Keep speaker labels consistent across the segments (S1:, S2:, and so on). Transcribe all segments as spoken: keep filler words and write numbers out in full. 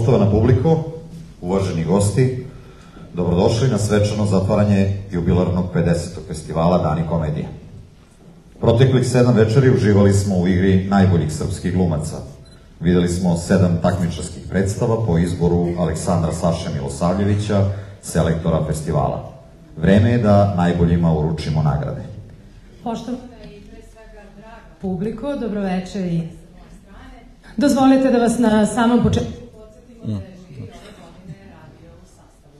S1: Poštovana publiko, uvaženi gosti, dobrodošli na svečano zatvaranje jubilarnog pedesetog festivala Dani komedije. Proteklih sedam večeri uživali smo u igri najboljih srpskih glumaca. Videli smo sedam takmičarskih predstava po izboru Aleksandra Saše Milosavljevića, selektora festivala. Vreme je da najboljima uručimo nagrade.
S2: Poštovana i pre svega draga publiko, dobroveče i dozvolite da vas na samom početku podsjetimo da je žirija godine radio u sastavu.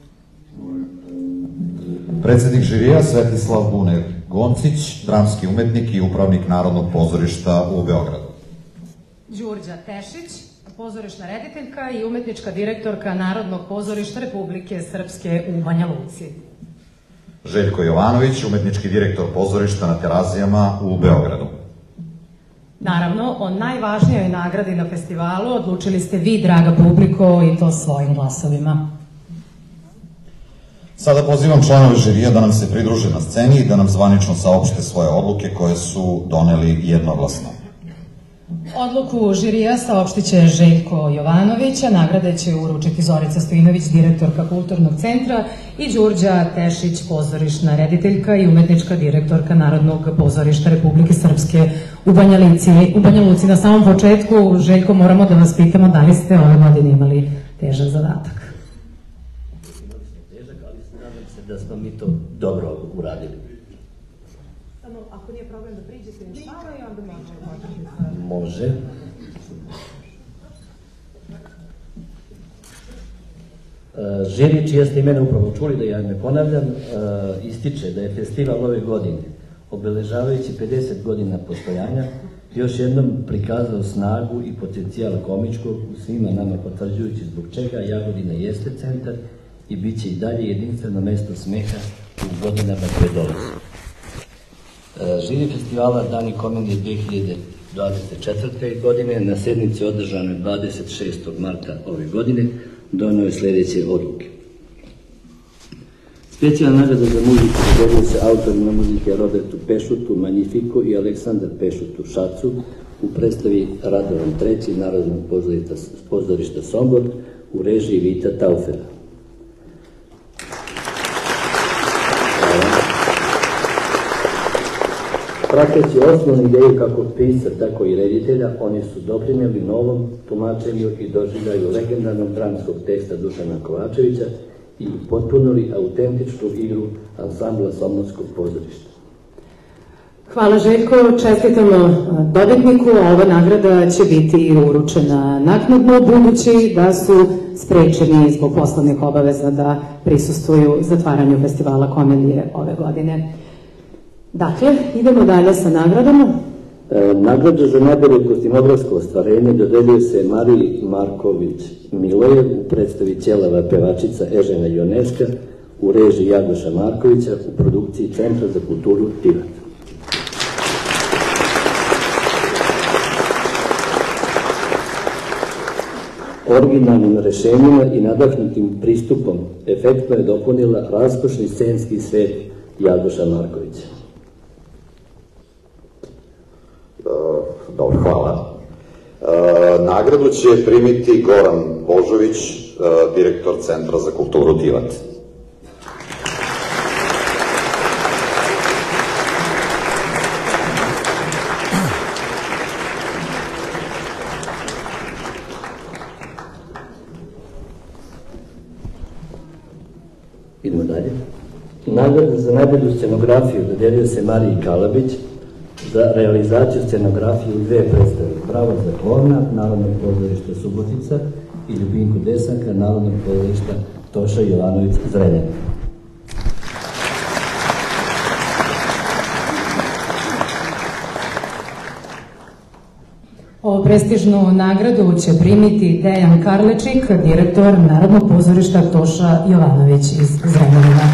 S1: Predsednik žirija Svetislav Buner-Goncić, dramski umetnik i upravnik Narodnog pozorišta u Beogradu.
S2: Đurđa Tešić, pozorišna rediteljka i umetnička direktorka Narodnog pozorišta Republike Srpske u Banja Luci.
S1: Željko Jovanović, umetnički direktor pozorišta na Terazijama u Beogradu.
S2: Naravno, o najvažnijoj nagradi na festivalu odlučili ste vi, draga publiko, i to svojim glasovima.
S1: Sada pozivam članove žirija da nam se pridruže na sceni i da nam zvanično saopšte svoje odluke koje su doneli jednoglasno.
S2: Odluku žirija saopštit će Željko Jovanović, a nagrade će uručiti Zorica Stojinović, direktorka Kulturnog centra, i Đurđa Tešić, pozorišna rediteljka i umetnička direktorka Narodnog pozorišta Republike Srpske u Banja Luci. U Banja Luci. Na samom početku, Željko, moramo da vas pitamo da li ste ove godine imali težak zadatak.
S3: Imali smo težak, ali nadam se da smo mi to dobro uradili.
S2: Samo, ako nije problem da priđete još malo i onda možemo.
S3: Može. Žiri, čija ste imena upravo čuli, da ja ne ponavljam, ističe da je festival ove godine, obeležavajući pedeset godina postojanja, još jednom prikazao snagu i potencijal komičkog u svima nama, potvrđujući zbog čega Jagodina jeste centar i bit će i dalje jedinstveno mesto smeha u godinama koje dolaze. Žiri festivala Dani komedije dve hiljade dvadeset četvrte. godine na sednici održanoj dvadeset šestog marta ove godine doneo je sledeće odluke. Specijalna nagrada za muziku dodeljuje se autorima muzike Robertu Pešutu, Magnifico i Aleksandar Pešutu Šacu u predstavi Radovan treći Narodnog pozorišta Sombor u režiji Vita Taufera. Prateći osnovnu ideju kako pisca, tako i reditelja, oni su doprinijeli novom tumačenju i doživljaju legendarnog dramskog teksta Dušana Kovačevića i potpunili autentičnu igru ansambla Somborskog pozorišta.
S2: Hvala Željko, čestitamo dobitniku, a ova nagrada će biti uručena naknadno, budući da su sprečeni zbog poslovnih obaveza da prisustvuju zatvaranju festivala komedije ove godine. Dakle, idemo dalje sa nagradama.
S3: Nagrada za najbolje kostimografsko ostvarenje dodeljuje se Mariji Marković Milojev u predstavi Ćelava pevačica Ežena Joneska u režiji Jagoša Markovića u produkciji Centra za kulturu Tivat. Originalnim rešenjima i nadahnutim pristupom efektno je dopunila raskošni scenski svet Jagoša Markovića.
S4: Dobro, hvala. Nagradu će primiti Goran Božović, direktor Centra za kulturu Tivat.
S3: Idemo dalje. Nagrada za najbolju scenografiju dodeljuje se Mariji Kalabić za realizaciju scenografije u dve predstave. Bravo za Klovna, Narodnog pozorišta Subotica i Ljubinku Desanka, Narodnog pozorišta Toša Jovanović Zrenjanin.
S2: Ovu prestižnu nagradu će primiti Dejan Karlečik, direktor Narodnog pozorišta Toša Jovanović iz Zrenjanina.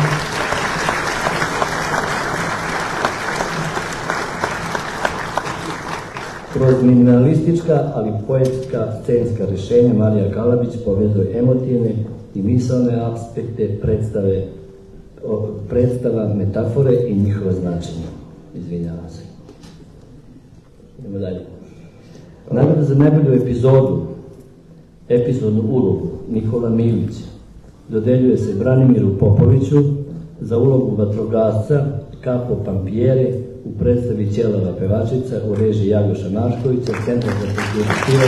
S3: Kroz minimalistička, ali poetska scenska rešenja Marija Kalabić povezuje emotivne i misalne aspekte predstave, predstava, metafore i njihova značenja. Izvinjavam se. Idemo dalje. Nagrada za najbolju epizodu epizodnu ulogu Nikola Milić dodeljuje se Branimiru Popoviću za ulogu vatrogasca Capo Pampieri u predstavi Ćelava pevačica u režiji Jagoša Maškovića, Centra za kulturu Tivat.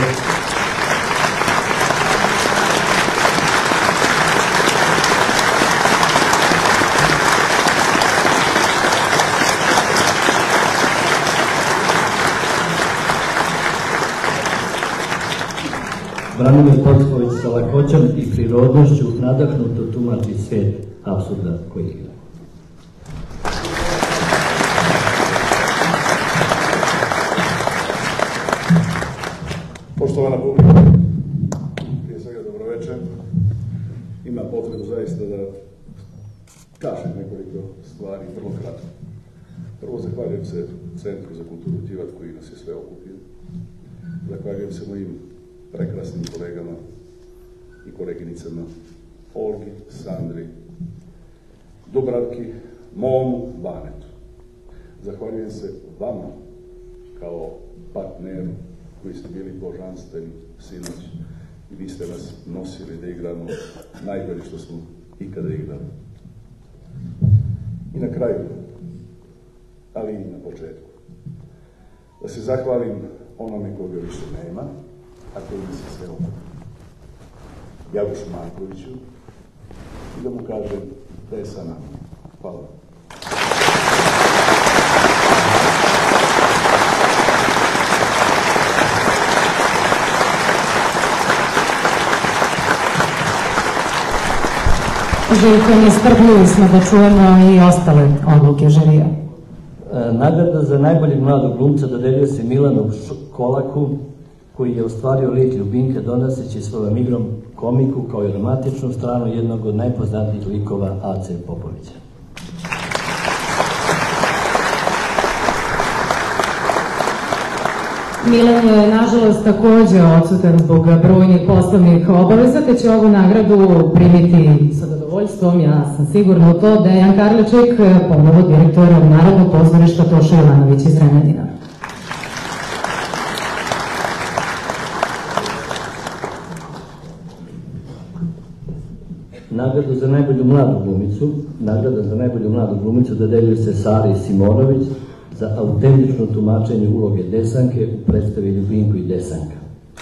S3: Branimir Pocković sa lakoćom i prirodnošću nadahnuto tumači svet apsurda koji igra.
S5: Poštovana publika, prije svega dobroveče. Ima potrebu zaista da kažem nekoliko stvari vrlo kratko. Prvo, zahvaljujem se Centru za kulturu Tivat koji nas je sve okupio. Zahvaljujem se mojim prekrasnim kolegama i koleginicama Olgi, Sandri, Dubravki, Momu, Banetu. Zahvaljujem se vama kao partneru koji ste bili božanstveni sinoć i vi ste nas nosili da igramo najbolje što smo ikada igrali. I na kraju, ali i na početku, da se zahvalim onome koga više nema, a koji mi se sve okupio, Jagošu Markoviću, i da mu kažem da je sa nama. Hvala.
S2: Željko, nestrpljivi smo da čujemo i ostale odluke žirija.
S3: Nagrada za najboljeg mladog glumca dodeljuje se Milanu Kolaku, koji je ostvario lik Ljubinke donoseći svojom igrom komiku kao i romantičnu stranu jednog od najpoznatijih likova Ace Popovića.
S2: Milan je, nažalost, takođe odsutan zbog brojnih poslovnih obaveza, te će ovu nagradu primiti sa zadovoljstvom, ja sam sigurna u to, Dejan Karliček, ponovo direktor Narodnog pozorišta Toša Jovanović iz Zrenjanina.
S3: Nagradu za najbolju mladu glumicu, nagrada za najbolju mladu glumicu dodeljuje se Sari Simonović za autentično tumačenje uloge Desanke u predstavi Ljubinko i Desanka.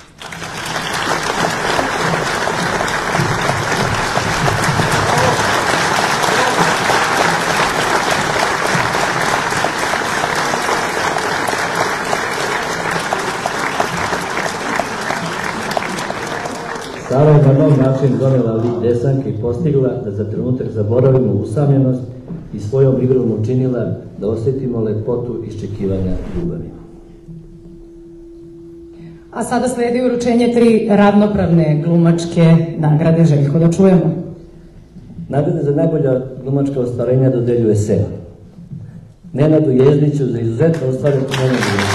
S3: Sara je na nov način donela lik Desanke i postigla da za trenutak zaboravimo usamljenost i svojom igrom učinila da osjetimo lepotu iščekivanja ljubavi.
S2: A sada sledi uručenje tri ravnopravne glumačke nagrade. Željko, da čujemo.
S3: Nagrade za najbolja glumačka ostvarenja dodeljuje se Nenadu Jezdiću za izuzetno ostvarenu glumačku.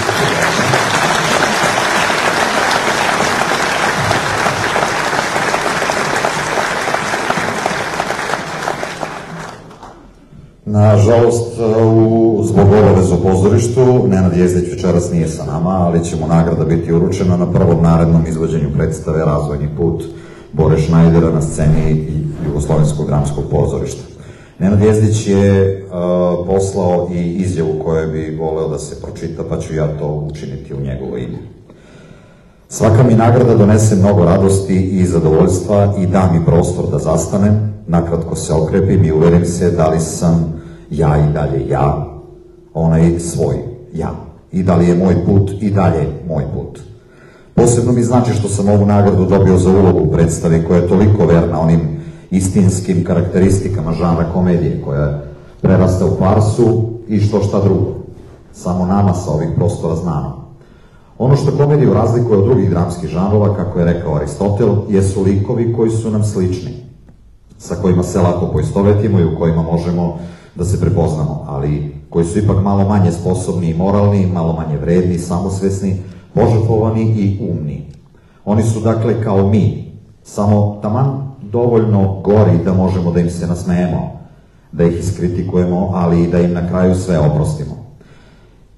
S1: Nažalost, zbog obaveza u pozorištu, Nenad Jezdić večeras nije sa nama, ali će mu nagrada biti uručena na prvom narednom izvođenju predstave Razvojni put Bore Šnajdera na sceni Jugoslovenskog dramskog pozorišta. Nenad Jezdić je uh, poslao i izjavu koju bi voleo da se pročita, pa ću ja to učiniti u njegovo ime. Svaka mi nagrada donese mnogo radosti i zadovoljstva i da mi prostor da zastanem, nakratko se okrepim i uverim se da li sam ja i dalje ja, onaj svoj ja, i da li je moj put i dalje moj put. Posebno mi znači što sam ovu nagradu dobio za ulogu u predstavi koja je toliko verna onim istinskim karakteristikama žanra komedije, koja prerasta u farsu i što šta drugo, samo nama sa ovih prostora znamo. Ono što komediju razlikuje od drugih dramskih žanrova, kako je rekao Aristotel, jesu likovi koji su nam slični, sa kojima se lako poistovetimo i u kojima možemo da se prepoznamo, ali koji su ipak malo manje sposobni i moralni, malo manje vredni, samosvesni, požrtvovani i umni. Oni su dakle kao mi, samo taman dovoljno gori da možemo da im se nasmejemo, da ih iskritikujemo, ali i da im na kraju sve oprostimo.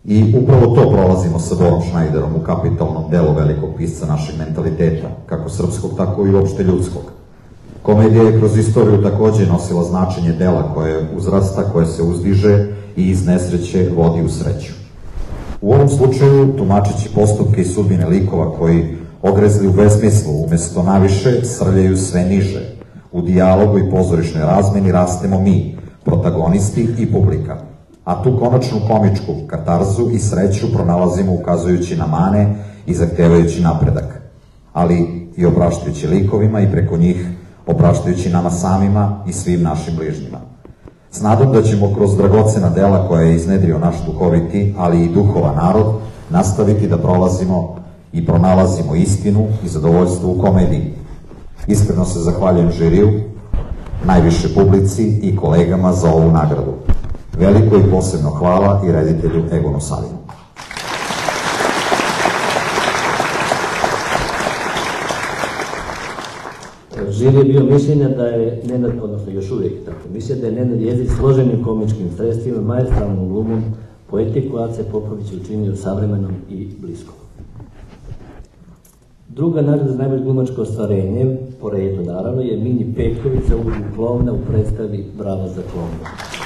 S1: I upravo to prolazimo sa Borom Šnajderom u kapitalnom delu velikog pisca našeg mentaliteta, kako srpskog, tako i uopšte ljudskog. Komedija je kroz istoriju takođe nosila značenje dela koje uzrasta, koje se uzdiže i iz nesreće vodi u sreću. U ovom slučaju, tumačeći postupke i sudbine likova koji ogrezli u besmislu, umesto naviše, srljaju sve niže. U dijalogu i pozorišnoj razmeni rastemo mi, protagonisti i publika. A tu konačnu komičku katarzu i sreću pronalazimo ukazujući na mane i zahtevajući napredak, ali i opraštajući likovima i preko njih opraštajući nama samima i svim našim bližnjima. S nadom da ćemo kroz dragocena dela koje je iznedrio naš duhoviti, ali i duhovan narod, nastaviti da prolazimo i pronalazimo istinu i zadovoljstvo u komediji. Iskreno se zahvaljujem žiriju, najviše publici i kolegama za ovu nagradu. Veliko i posebno hvala i reditelju Egonu Savinu.
S3: Žiri je bio mišljenja da je Nenad, odnosno još uvijek tako, mišljenja da je Nenad Jezić složenim komičkim sredstvima, maestralnom glumom, poetiku Ace Popovića učinio savremenom i bliskom. Druga nagrada za najbolje glumačko ostvarenje, po redu naravno, je Mini Petković za ulogu klovna u predstavi Bravo za klovna.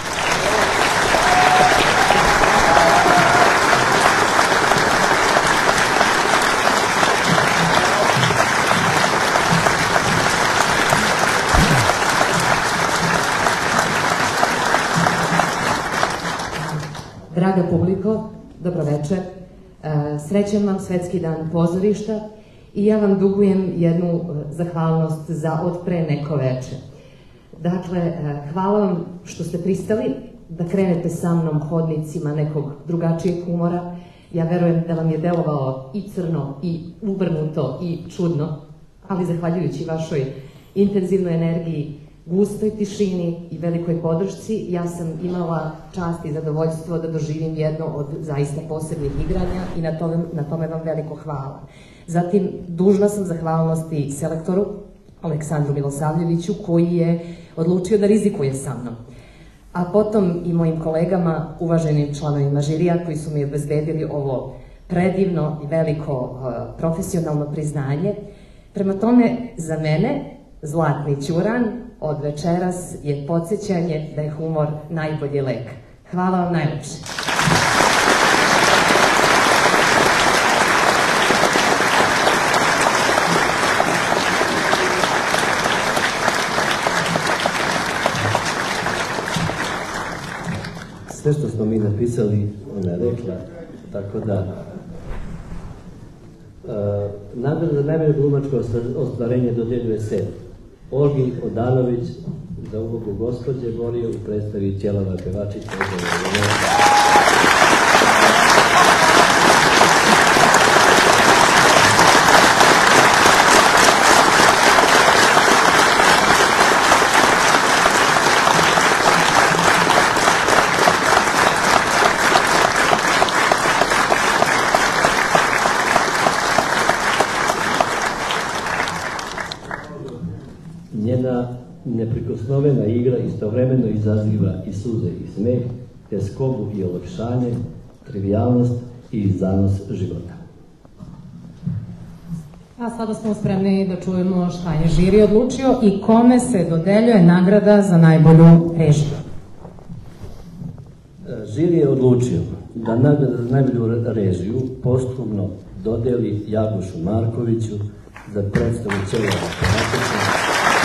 S6: Draga publiko, dobroveče. Srećan vam Svetski dan pozorišta i ja vam dugujem jednu zahvalnost za od pre neko veče. Dakle, hvala vam što ste pristali da krenete sa mnom hodnicima nekog drugačijeg humora. Ja verujem da vam je delovalo i crno, i ubrnuto, i čudno, ali zahvaljujući vašoj intenzivnoj energiji, gustoj tišini i velikoj podršci, ja sam imala čast i zadovoljstvo da doživim jedno od zaista posebnih igranja i na tome, na tome vam veliko hvala. Zatim, dužna sam zahvalnosti selektoru Aleksandru Milosavljeviću, koji je odlučio da rizikuje sa mnom. A potom i mojim kolegama, uvaženim članovima žirija, koji su mi obezbedili ovo predivno i veliko profesionalno priznanje. Prema tome, za mene, Zlatni ćuran od večeras je podsjećanje da je humor najbolji lek. Hvala vam najlepše.
S3: Sve što smo mi napisali, ona je rekla, tako da nagrada za najbolje glumačko ostvarenje dodjeljuje se Olgi Odanović za ulogu gospođe Borije u predstavi Ćelava pevačica. Njena neprikosnovena igra istovremeno izaziva i suze i smeh, te skobu i olakšanje, trivijalnost i zanos života.
S2: A sada smo spremni da čujemo šta je žiri odlučio i kome se dodeljuje nagrada za najbolju režiju.
S3: Žiri je odlučio da nagrada za najbolju režiju posthumno dodeli Jagušu Markoviću za predstavu Ćelava pevačica.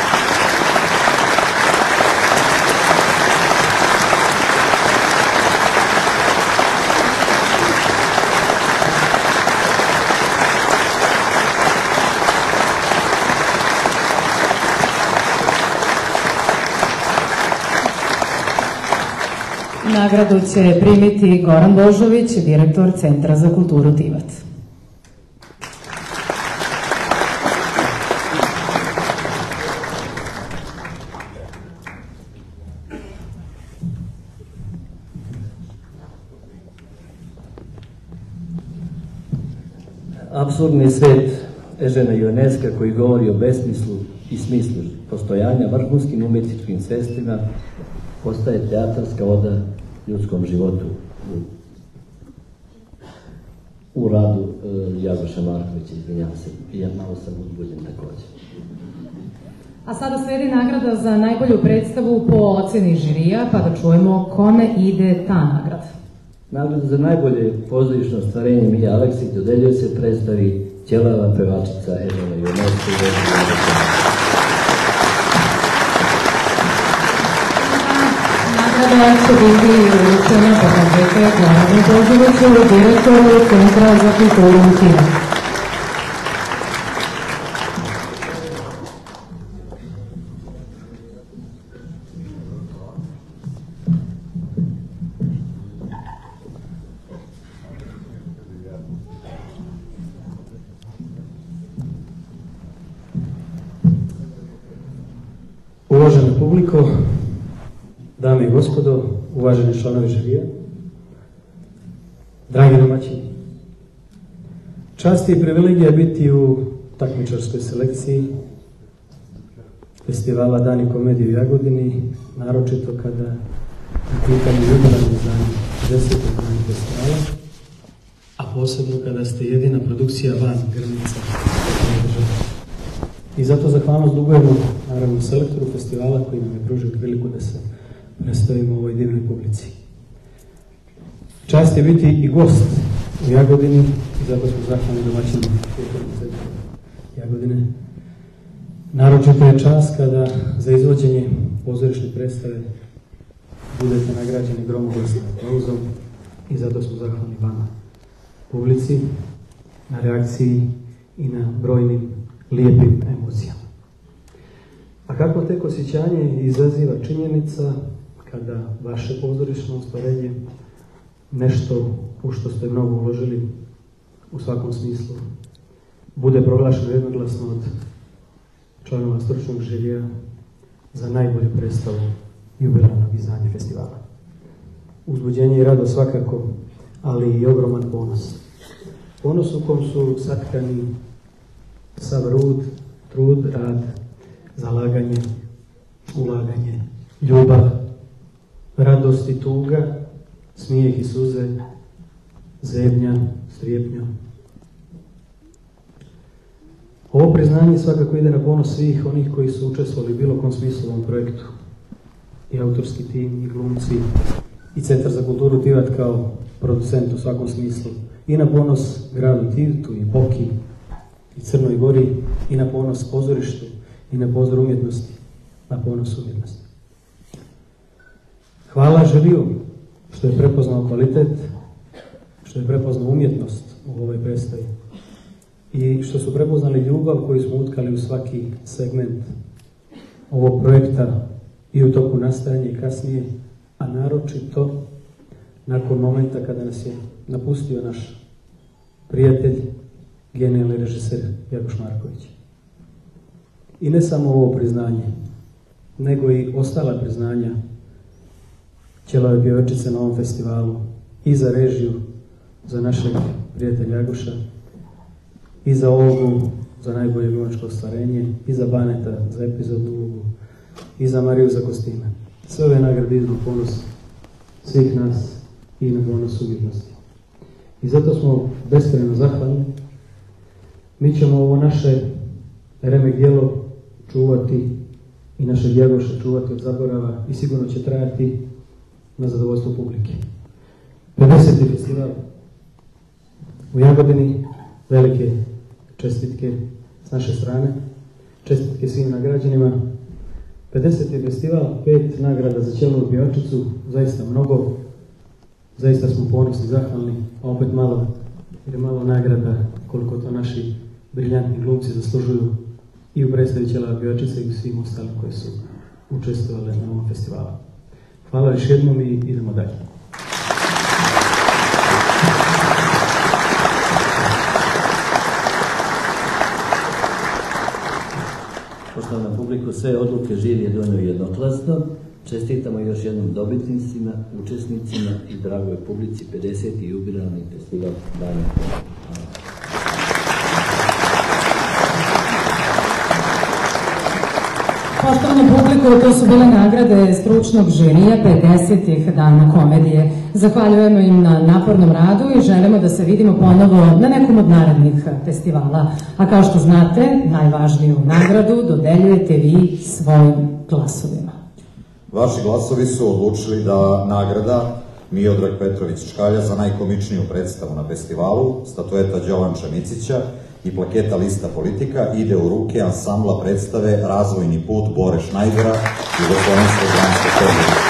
S2: Nagradu će primiti Goran Božović, direktor Centra za kulturu Tivat.
S3: Apsurdni svet Ežena Ioneska koji govori o besmislu i smislu postojanja vrhunskim umetničkim sredstvima postaje teatarska oda ljudskom životu. u radu uh, Jagoša Markovića, izvinjavam se, ja malo sam uzbuđen također.
S2: A sada sledi nagrada za najbolju predstavu po oceni žirija, pa da čujemo kome ide ta nagrada.
S3: Nagrada za najbolje pozorišno ostvarenje Mija Aleksić dodeljuje se predstavi Ćelava pevačica Elena Jonovska.
S2: Nagrada će biti uručena po konkretnoj Goranu Božoviću, direktoru Centra za kulturu u Kinu.
S7: Uvažena publiko, dame i gospodo, uvaženi članovi žirija, dragi domaćini, čast i privilegija biti u takmičarskoj selekciji festivala Dani komedije u Jagodini, naročito kada je pitanje jubilarno izdanje desetog dana festivala, a posebno kada ste jedina produkcija van granica države. I zato zahvalnost dugujemo, naravno, selektoru festivala koji nam je pružio priliku da se predstavimo u ovoj divnoj publici. Čast je biti i gost u Jagodini i zato smo zahvalni domaćinu Kulturnog centra Jagodine. Naročito je čast kada za izvođenje pozorišne predstave budete nagrađeni gromoglasnom aplauzom i zato smo zahvalni vama, publici, na reakciji i na brojnim lijepim emocijama. A kako tek osjećanje izaziva činjenica kada vaše pozorišno ostvarenje, nešto u što ste mnogo uložili u svakom smislu, bude proglašeno jednoglasno od članova stručnog žirija za najbolju predstavu jubilarnog izdanja festivala. Uzbuđenje i radost svakako, ali i ogroman ponos. Ponos u kom su satkani sav rud, trud, rad, zalaganje, ulaganje, ljubav, radost i tuga, smijeh i suze, zebnja, strijepnja. Ovo priznanje svakako ide na ponos svih onih koji su učestvovali u bilo kom smislu u ovom projektu. I autorski tim, i glumci, i Centar za kulturu Tivat kao producent u svakom smislu. I na ponos gradu Tivitu, i Boki, i Crnoj Gori, i na ponos pozorištu, i na pozor umjetnosti, na ponos umjetnosti. Hvala žiriju što je prepoznao kvalitet, što je prepoznao umjetnost u ovoj predstavi i što su prepoznali ljubav koju smo utkali u svaki segment ovog projekta i u toku nastajanja i kasnije, a naročito nakon momenta kada nas je napustio naš prijatelj, genijalni režiser Jagoš Marković. I ne samo ovo priznanje, nego i ostala priznanja Ćelave pjevačice na ovom festivalu i za režiju, za našeg prijatelja Jagoša, i za ovogu, za najbolje glumačko ostvarenje, i za Baneta, za epizodnu ulogu, i za Mariju za kostime. Sve ove nagrade idu ponos svih nas i na ponos umjetnosti. I zato smo beskrajno zahvalni. Mi ćemo ovo naše remek djelo čuvati i našeg Jagoša čuvati od zaborava i sigurno će trajati na zadovoljstvo publike. pedeseti festival u Jagodini, velike čestitke s naše strane, čestitke svim nagrađenima. pedeseti festival, pet nagrada za Ćelavu pjevačicu, zaista mnogo, zaista smo ponosni, zahvalni, a opet malo, jer je malo nagrada koliko to naši briljantni glumci zaslužuju i u predstavi Ćelava pjevačica i u svim ostalim koji su učestvovali na ovom festivalu. Hvala još jednom i idemo dalje.
S3: Poštovana publiko, sve odluke žiri je donio jednoglasno. Čestitamo još jednom dobitnicima, učesnicima i dragoj publici pedeseti jubilarni festival Dani.
S2: Poštovana publiko, to su bile nagrade stručnog žirija pedesetih dana komedije. Zahvaljujemo im na napornom radu i želimo da se vidimo ponovo na nekom od narednih festivala. A kao što znate, najvažniju nagradu dodeljujete vi svojim glasovima.
S1: Vaši glasovi su odlučili da nagrada Miodrag Petrović Čkalja za najkomičniju predstavu na festivalu, statueta Đovanča Micića i plaketa Lista politika ide u ruke ansambla predstave Razvojni put Bore Šnajdera Jugoslovenskog dramskog pozorišta.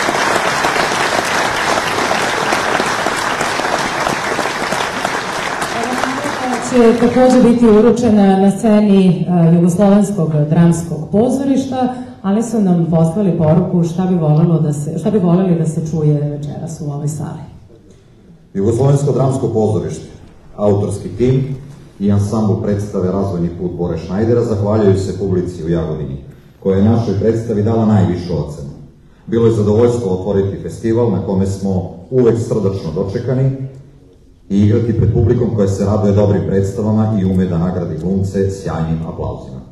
S2: Će takođe biti uručena na sceni Jugoslovenskog dramskog pozorišta, ali su nam poslali poruku šta bi volelo da se, šta bi voleli da se čuje večeras u ovoj sali.
S1: Jugoslovensko dramsko pozorište, autorski tim i ansambl predstave Razvojni put Bore Šnajdera zahvaljuju se publici u Jagodini, koja je našoj predstavi dala najvišu ocenu. Bilo je zadovoljstvo otvoriti festival na kome smo uvek srdačno dočekani i igrati pred publikom koja se raduje dobrim predstavama i ume da nagradi glumce sjajnim aplauzima.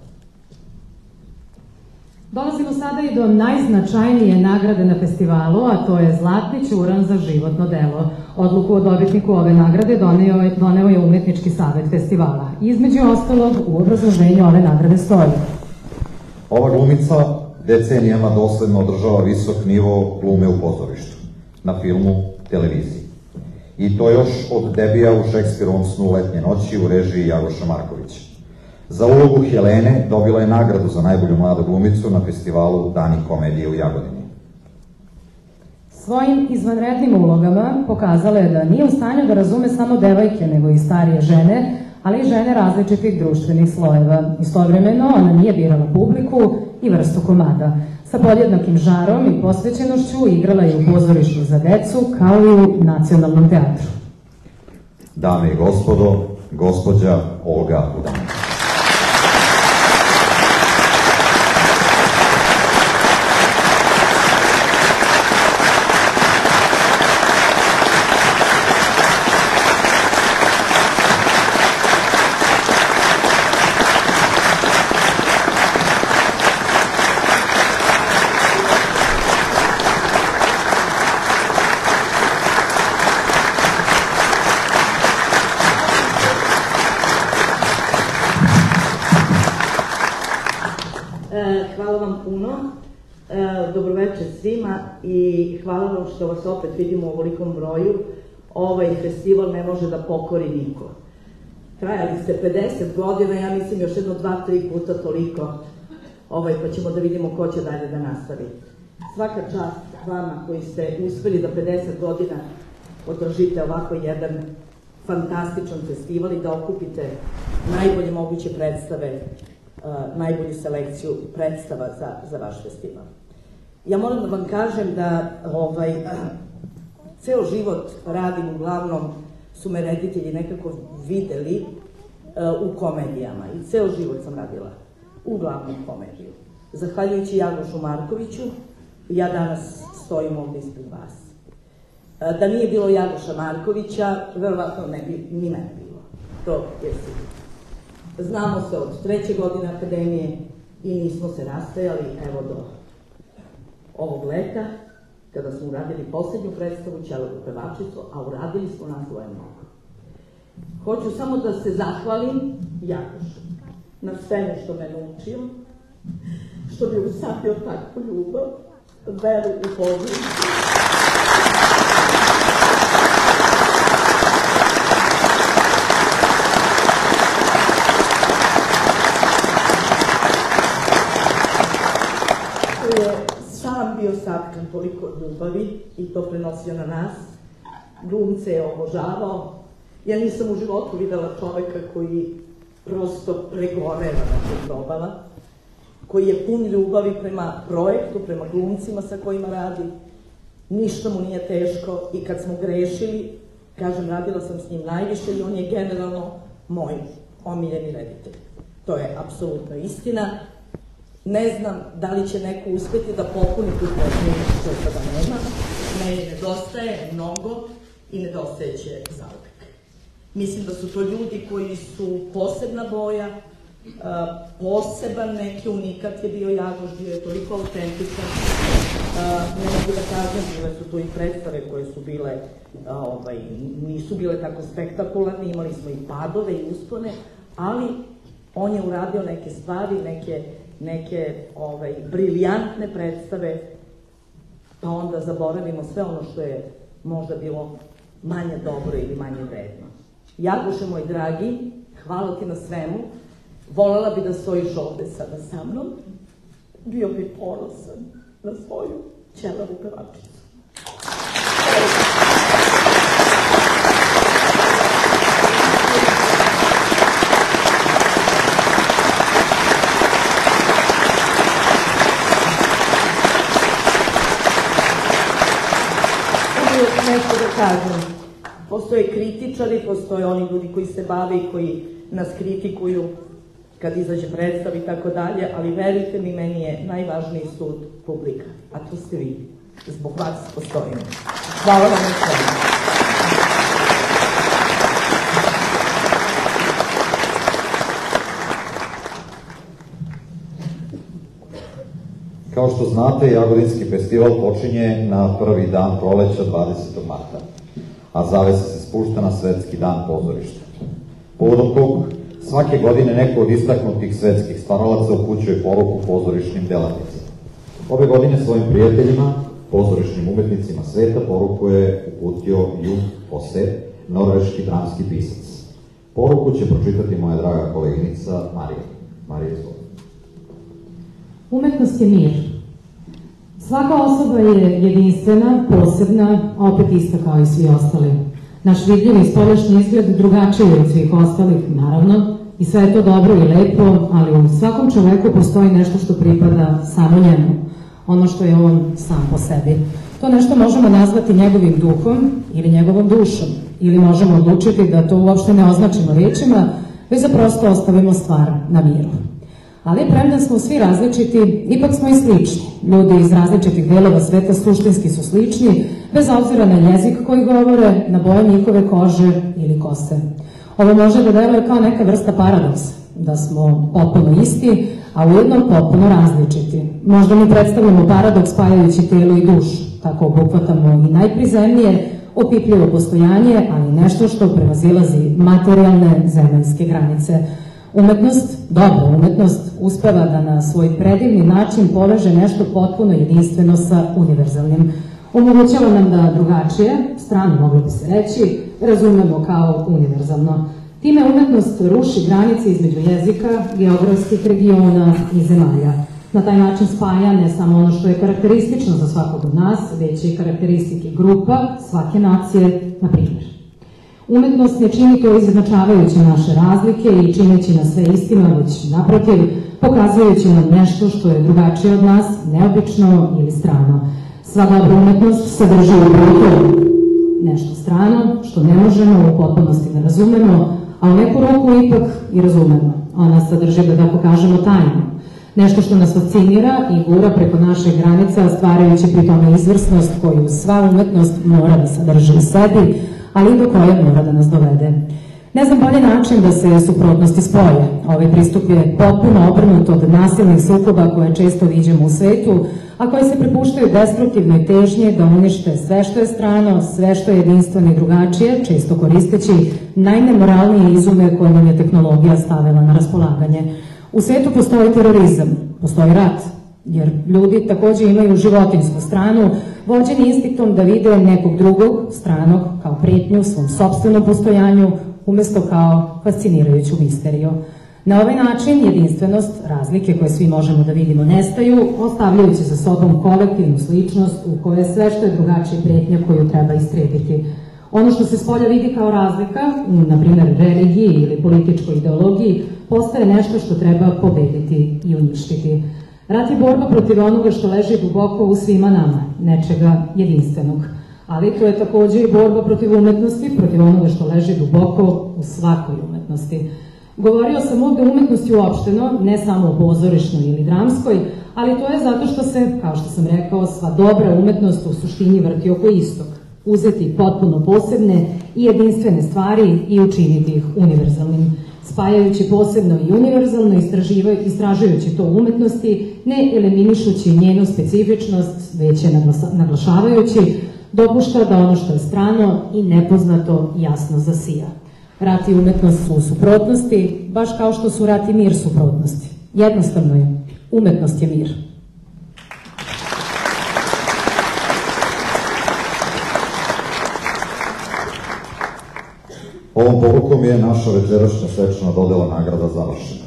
S2: Dolazimo sada i do najznačajnije nagrade na festivalu, a to je Zlatni ćuran za životno delo. Odluku o dobitniku ove nagrade doneo, doneo je Umetnički savet festivala. Između ostalog, u obrazloženju ove nagrade stoji:
S1: ova glumica decenijama dosledno održava visok nivo glume u pozorištu, na filmu, televiziji. I to još od debija u Šekspirovom snu Letnje noći u režiji Jagoša Markovića. Za ulogu Helene dobila je nagradu za najbolju mladu glumicu na festivalu Dani komedije u Jagodini.
S2: Svojim izvanrednim ulogama pokazala je da nije u stanju da razume samo devojke, nego i starije žene, ali i žene različitih društvenih slojeva. Istovremeno, ona nije birala publiku i vrstu komada. Sa podjednakim žarom i posvećenošću igrala je u pozorištu za decu, kao i u Nacionalnom teatru.
S1: Dame i gospodo, gospođa Olga Udanović.
S8: Svima i hvala vam što vas opet vidimo u ovolikom broju. Ovaj festival ne može da pokori niko. Trajali ste pedeset godina, ja mislim još jedno dva, tri puta toliko, ovaj, pa ćemo da vidimo ko će dalje da nastavi. Svaka čast vama koji ste uspeli da pedeset godina održite ovako jedan fantastičan festival i da okupite najbolje moguće predstave, najbolju selekciju predstava za, za vaš festival. Ja moram da vam kažem da ovaj, ceo život radim, uglavnom su me reditelji nekako videli uh, u komedijama i ceo život sam radila uglavnom komediju. Zahvaljujući Jagošu Markoviću, ja danas stojim ovde ispred vas. Uh, da nije bilo Jagoša Markovića, verovatno ne bi ni mene bilo. To je sigurno. Znamo se od treće godine akademije i nismo se rastajali, evo do ovog leta, kada smo uradili poslednju predstavu Ćelavu pevačicu, a uradili smo nas dvoje mnogo. Hoću samo da se zahvalim Jakošu na svemu što me naučio, što mi usadio takvu ljubav, veru i području. Bio satkan toliko ljubavi i to prenosio na nas. Glumce je obožavao. Ja nisam u životu videla čoveka koji prosto pregoreva na tim probama, koji je pun ljubavi prema projektu, prema glumcima sa kojima radi. Ništa mu nije teško i kad smo grešili, kažem, radila sam s njim najviše i on je generalno moj omiljeni reditelj. To je apsolutno istina. Ne znam da li će neko uspeti da popuni tu prazninu što sada nema. Meni nedostaje mnogo i nedostaje će zauvek. Mislim da su to ljudi koji su posebna boja, poseban neki unikat je bio Jagoš, bio je toliko autentičan. Ne mogu da kažem, bile su tu i predstave koje su bile, nisu bile tako spektakularne, imali smo i padove i uspone, ali on je uradio neke stvari, neke briljantne predstave, pa onda zaboravimo sve ono što je možda bilo manje dobro ili manje vredno. Jagoše, moj dragi, hvala ti na svemu. Volela bi da stojiš ovde sada sa mnom. Bio bi ponosan na svoju ćelavu pevačicu. Nešto da kažem. Postoje kritičari, postoje oni ljudi koji se bave i koji nas kritikuju kad izađe predstav i tako dalje, ali verujte mi, meni je najvažniji sud publika, a to ste vi. Zbog vas postojimo. Hvala vam na sve.
S1: Kao što znate, Jagodinski festival počinje na prvi dan proleća dvadesetog marta, a zavesa se spušta na Svetski dan pozorišta. Povodom kog svake godine neko od istaknutih svetskih stvaralaca upućuje poruku pozorišnim delatnicima. Ove godine svojim prijateljima, pozorišnim umetnicima sveta, poruku je uputio Jon Fosse, norveški dramski pisac. Poruku će pročitati moja draga koleginica Marija. Marija, izvolite.
S2: Umetnost je mir. Svaka osoba je jedinstvena, posebna, a opet ista kao i svi ostali. Naš vidljivi spoljašnji izgled drugačiji od svih ostalih, naravno, i sve je to dobro i lepo, ali u svakom čoveku postoji nešto što pripada samo njemu, ono što je on sam po sebi. To nešto možemo nazvati njegovim duhom ili njegovom dušom, ili možemo odlučiti da to uopšte ne označimo rečima, već da prosto ostavimo stvar na miru. Ali premda smo svi različiti, ipak smo i slični. Ljudi iz različitih delova sveta suštinski su slični, bez obzira na jezik koji govore, na boju njihove kože ili kose. Ovo može da deluje kao neka vrsta paradoksa, da smo potpuno isti, a ujedno potpuno različiti. Možda mi predstavljamo paradoks spajajući telo i dušu, tako obuhvatamo i najprizemnije, opipljivo postojanje, ali nešto što prevazilazi materijalne zemaljske granice. Umetnost, dobra umetnost, uspeva da na svoj predivni način poveže nešto potpuno jedinstveno sa univerzalnim. Omogućava nam da drugačije, strano moglo bi se reći, razumemo kao univerzalno. Time umetnost ruši granice između jezika, geografskih regiona i zemalja. Na taj način spaja ne samo ono što je karakteristično za svakog od nas, već i karakteristike grupa, svake nacije, na primjer. Umetnost ne čini to izjednačavajući naše razlike i čineći nas sve istima, već naprotiv, pokazujući nam nešto što je drugačije od nas, neobično ili strano. Sva dobra umetnost sadrži upravo nešto strano, što ne možemo u potpunosti da razumemo, a u neku ruku ipak i razumemo. Ona sadrži, da tako kažemo, tajnu. Nešto što nas fascinira i gura preko naših granica, stvarajući pri tome izvrsnost koju sva umetnost mora da sadrži u sebi, ali i do koje mora da nas dovede. Ne znam bolji način da se suprotnosti spoje. Ovaj pristup je potpuno obrnut od nasilnih sukoba koje često viđemo u svetu, a koji se prepuštaju destruktivnoj težnji da unište sve što je strano, sve što je jedinstveno i drugačije, često koristeći najnemoralnije izume koje nam je tehnologija stavila na raspolaganje. U svetu postoji terorizam, postoji rat, jer ljudi takođe imaju životinjsku stranu, vođeni instiktom da vide nekog drugog, stranog, kao pretnju svom sopstvenom postojanju, umesto kao fascinirajuću misteriju. Na ovaj način jedinstvenost, razlike koje svi možemo da vidimo, nestaju, ostavljajući za sobom kolektivnu sličnost u kojoj je sve što je drugačije pretnja koju treba istrebiti. Ono što se spolja vidi kao razlika, na primjer religiji ili političkoj ideologiji, postaje nešto što treba pobediti i uništiti. Rat je borba protiv onoga što leži duboko u svima nama, nečega jedinstvenog. Ali to je takođe i borba protiv umetnosti, protiv onoga što leži duboko u svakoj umetnosti. Govorio sam ovde o umetnosti uopšteno, ne samo o pozorišnoj ili dramskoj, ali to je zato što se, kao što sam rekao, sva dobra umetnost u suštini vrti oko istog. Uzeti potpuno posebne i jedinstvene stvari i učiniti ih univerzalnim. spajajući posebno i univerzalno, istražujući to umetnosti, ne eliminišući njenu specifičnost, već je naglašavajući, dopušta da ono što je strano i nepoznato jasno zasija. Rat i umetnost su u suprotnosti, baš kao što su rat i mir suprotnosti. Jednostavno je, umetnost je mir.
S1: Ovom porukom je naša večerašnja svečana dodela nagrada završena.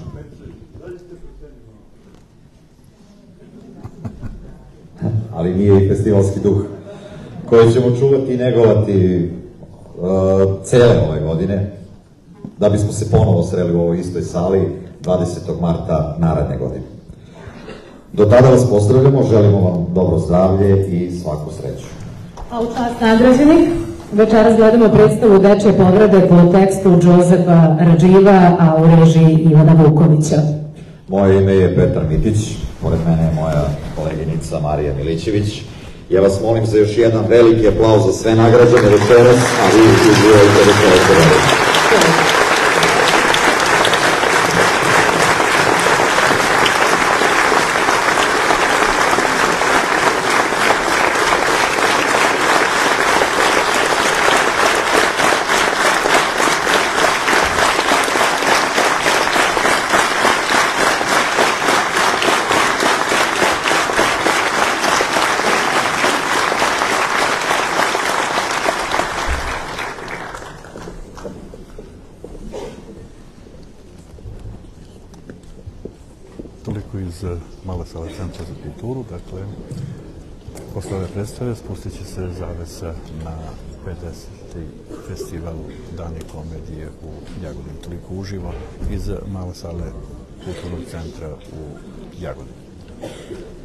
S1: Ali nije i festivalski duh koji ćemo čuvati i negovati uh, cele ove godine, da bismo se ponovo sreli u ovoj istoj sali dvadesetog marta naredne godine. Do tada vas pozdravljamo, želimo vam dobro zdravlje i svaku sreću.
S2: A u čast nagrađenih večeras gledamo predstavu Dečje povrede po tekstu Džozefa Radživa, a u režiji Ivana Vukovića.
S1: Moje ime je Petar Mitić, pored mene je moja koleginica Marija Milićević. Ja vas molim za još jedan veliki aplauz za sve nagrađene večeras, a vi uživajte večeras.
S9: Toliko iz Male sale Centra za kulturu. Dakle, posle ove predstave spustit će se zavesa na pedeseti festival Dani komedije u Jagodini. Toliko uživo iz Male sale Kulturnog centra u Jagodini.